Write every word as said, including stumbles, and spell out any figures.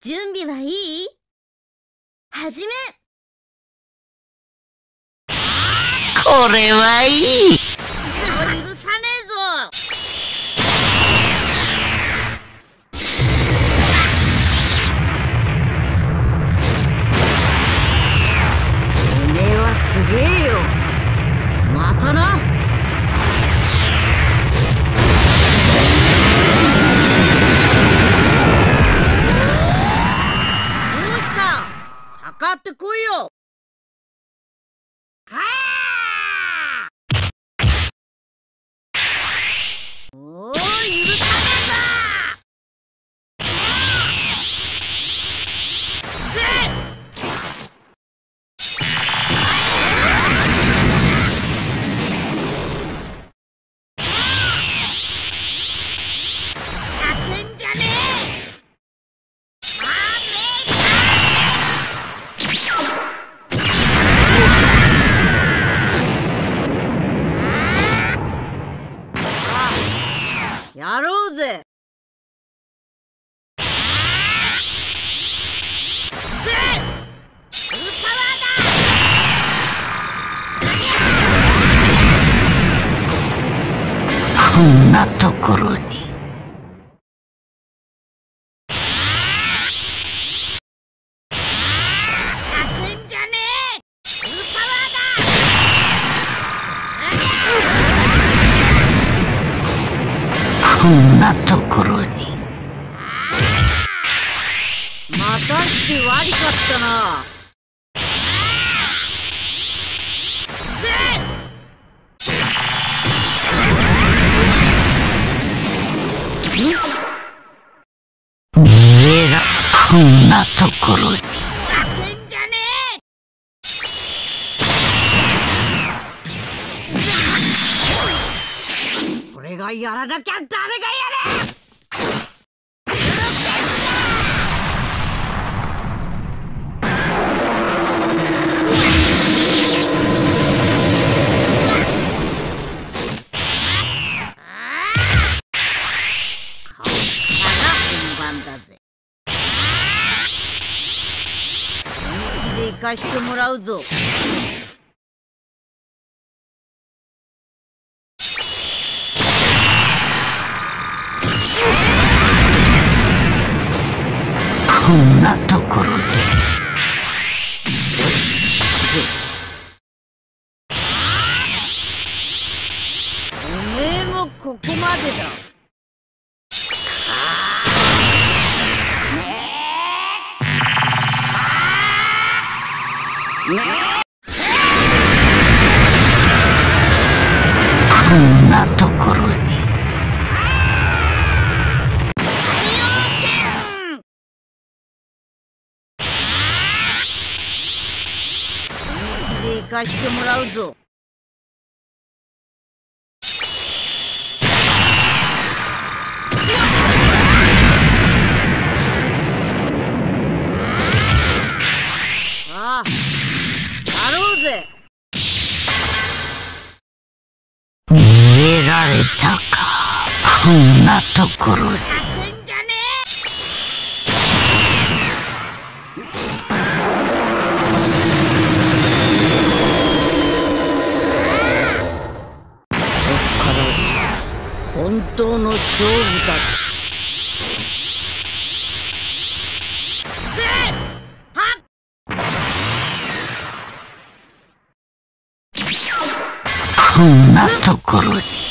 準備はいい？始め。 これはいい。 でも許さねえぞ。おめえはすげえよ。またな。どうした？かかってこいよ。おー、許さねえぞ。叫んじゃねえ。やろうぜ。 こんなところに。 叫んじゃねえ。フルパワーだ。 こんなところに。 またして悪かったな。 逃げろ。こんなところに。 叫んじゃねえ。これがやらなきゃ誰がやる。行かしてもらうぞ。 こんなところに。 よし、おめえもここまでだ。 こんなところに。 行かしてもらうぞ。ああ、やろうぜ。 逃げられたか。こんなところに。 叫んじゃねえ。こっから本当の勝負だ。 こんなところに。